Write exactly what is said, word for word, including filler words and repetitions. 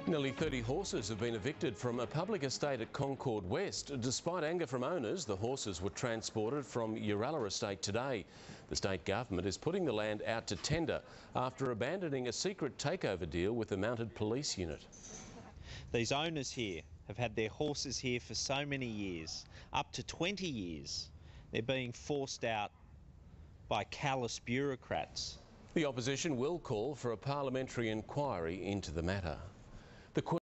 Nearly thirty horses have been evicted from a public estate at Concord West. Despite anger from owners, the horses were transported from Yaralla Estate today. The state government is putting the land out to tender after abandoning a secret takeover deal with the mounted police unit. These owners here have had their horses here for so many years, up to twenty years. They're being forced out by callous bureaucrats. The opposition will call for a parliamentary inquiry into the matter. The